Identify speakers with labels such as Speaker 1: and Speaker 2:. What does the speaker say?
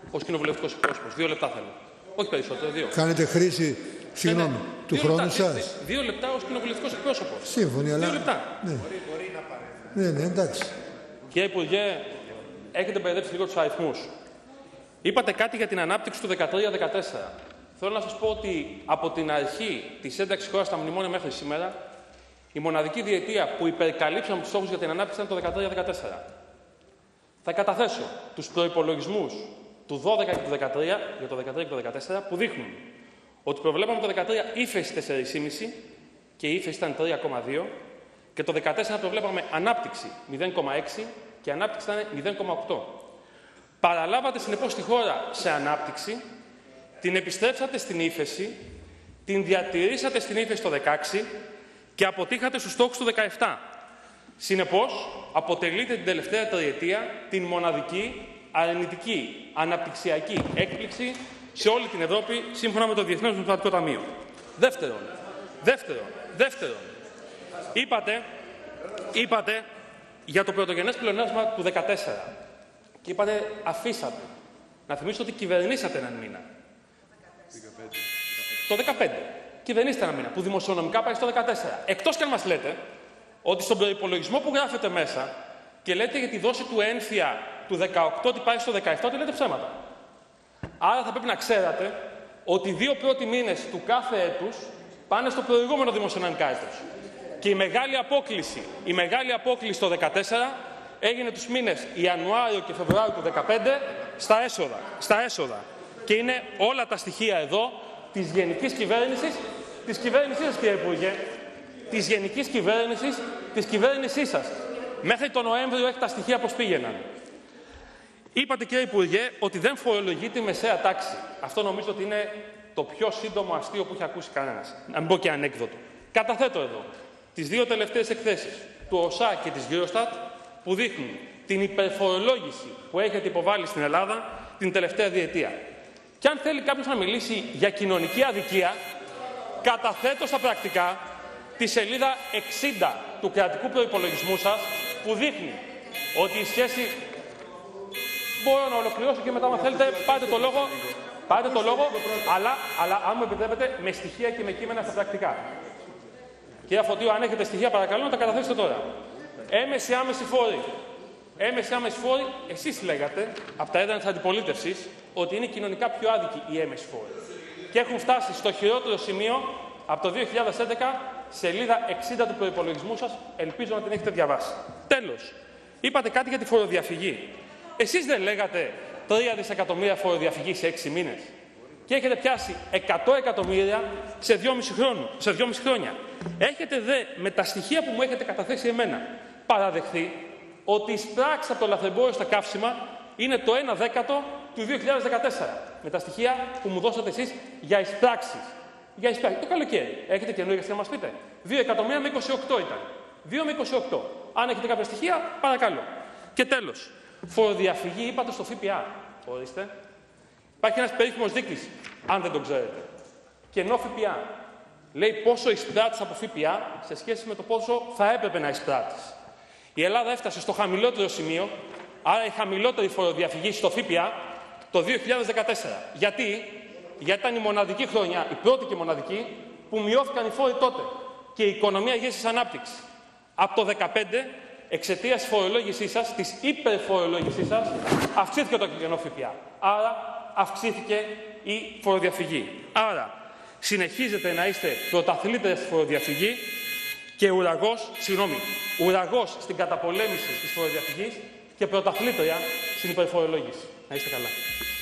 Speaker 1: ως κοινοβουλευτικός εκπρόσωπος. 2 λεπτά θέλω. Όχι περισσότερο, 2.
Speaker 2: Κάνετε χρήση, συγγνώμη, του χρόνου σας.
Speaker 1: 2 λεπτά ως κοινοβουλευτικός εκπρόσωπος.
Speaker 2: Σύμφωνοι, αλλά...
Speaker 1: 2 λεπτά.
Speaker 2: Ναι. Ναι, εντάξει.
Speaker 1: Κύριε Υπουργέ, έχετε μπερδέψει λίγο τους αριθμούς. Είπατε κάτι για την ανάπτυξη του 2013-2014. Θέλω να σας πω ότι από την αρχή της ένταξης χώρας στα μνημόνια μέχρι σήμερα, η μοναδική διετία που υπερκαλύψαμε τους στόχους για την ανάπτυξη ήταν το 2013-2014. Θα καταθέσω τους προϋπολογισμούς του 12 και του 13 για το 2013 και το 2014 που δείχνουν ότι προβλέπαμε το 2013 ύφεση 4,5 και η ύφεση ήταν 3,2 και το 2014 προβλέπαμε ανάπτυξη 0,6 και ανάπτυξη ήταν 0,8. Παραλάβατε συνεπώς τη χώρα σε ανάπτυξη, την επιστρέψατε στην ύφεση, την διατηρήσατε στην ύφεση το 2016 και αποτύχατε στους στόχους του 2017. Συνεπώς, αποτελείτε την τελευταία τριετία την μοναδική αρνητική αναπτυξιακή έκπληξη σε όλη την Ευρώπη, σύμφωνα με το Διεθνές Νομισματικό Ταμείο. Δεύτερον, είπατε για το πρωτογενές πλεονάσμα του 2014 και είπατε αφήσατε. Να θυμίσω ότι κυβερνήσατε έναν μήνα. Το 2015. Κυβερνήσατε έναν μήνα, που δημοσιονομικά πάει στο 2014. Εκτός κι αν μας λέτε ότι στον προϋπολογισμό που γράφετε μέσα και λέτε για τη δόση του ένθια του 18 ότι πάει στο 17, ότι λέτε ψέματα. Άρα θα πρέπει να ξέρατε ότι οι 2 πρώτοι μήνες του κάθε έτους πάνε στο προηγούμενο δημοσιονομικά έτος. Και η μεγάλη απόκληση το 2014 έγινε τους μήνες Ιανουάριο και Φεβρουάριο του 2015 στα έσοδα. Και είναι όλα τα στοιχεία εδώ της γενικής κυβέρνησης, της κυβέρνησής σας, κύριε Υπουργέ, της γενικής κυβέρνησης, της κυβέρνησής σας. Μέχρι τον Νοέμβριο έχει τα στοιχεία πώς πήγαιναν. Είπατε, κύριε Υπουργέ, ότι δεν φορολογείται η μεσαία τάξη. Αυτό νομίζω ότι είναι το πιο σύντομο αστείο που έχει ακούσει κανένας. Να μην πω και ανέκδοτο. Καταθέτω εδώ τις 2 τελευταίες εκθέσεις του ΟΣΑ και της Eurostat που δείχνουν την υπερφορολόγηση που έχετε υποβάλει στην Ελλάδα την τελευταία διετία. Και αν θέλει κάποιος να μιλήσει για κοινωνική αδικία, καταθέτω στα πρακτικά τη σελίδα 60 του κρατικού προϋπολογισμού σας, που δείχνει ότι η σχέση... Μπορώ να ολοκληρώσω και μετά, αν θέλετε, πάρτε το λόγο, αλλά αν μου επιτρέπετε, με στοιχεία και με κείμενα στα πρακτικά. Κύριε Φωτίου, αν έχετε στοιχεία, παρακαλώ να τα καταθέσετε τώρα. Έμεση φόροι, εσείς λέγατε, από τα έδρανα της αντιπολίτευσης, ότι είναι κοινωνικά πιο άδικοι οι έμεση φόροι. Και έχουν φτάσει στο χειρότερο σημείο από το 2011, σελίδα 60 του προϋπολογισμού σας, ελπίζω να την έχετε διαβάσει. Τέλος, είπατε κάτι για τη φοροδιαφυγή. Εσείς δεν λέγατε 3 δισεκατομμύρια φοροδιαφυγή σε 6 μήνες και έχετε πιάσει 100 εκατομμύρια σε 2,5 χρόνια. Έχετε δε, με τα στοιχεία που μου έχετε καταθέσει εμένα, παραδεχθεί ότι οι εισπράξεις από το λαθρεμπόριο στα καύσιμα είναι το 1/10 του 2014. Με τα στοιχεία που μου δώσατε εσείς για εισπράξεις. Το καλοκαίρι. Έχετε καινούργια να μας πείτε. 2 εκατομμύρια με 28 ήταν. 2 με 28. Αν έχετε κάποια στοιχεία, παρακαλώ. Και τέλος. Φοροδιαφυγή είπατε στο ΦΠΑ. Ορίστε. Υπάρχει ένας περίφημος δείκτης, αν δεν τον ξέρετε. Κενό ΦΠΑ. Λέει πόσο εισπράττεις από ΦΠΑ σε σχέση με το πόσο θα έπρεπε να εισπράττεις. Η Ελλάδα έφτασε στο χαμηλότερο σημείο, άρα η χαμηλότερη φοροδιαφυγή στο ΦΠΑ το 2014. Γιατί ήταν η μοναδική χρονιά, η πρώτη και μοναδική, που μειώθηκαν οι φόροι τότε και η οικονομία γύρισε σε ανάπτυξη. Από το 2015, εξαιτίας της φορολόγησής σας, της υπερφορολόγησής σας, αυξήθηκε το κενό ΦΠΑ. Άρα αυξήθηκε η φοροδιαφυγή. Άρα συνεχίζετε να είστε πρωταθλήτρια στη φοροδιαφυγή και ουραγός στην καταπολέμηση της φοροδιαφυγής και πρωταθλήτρια στην υπερφορολόγηση. Να είστε καλά.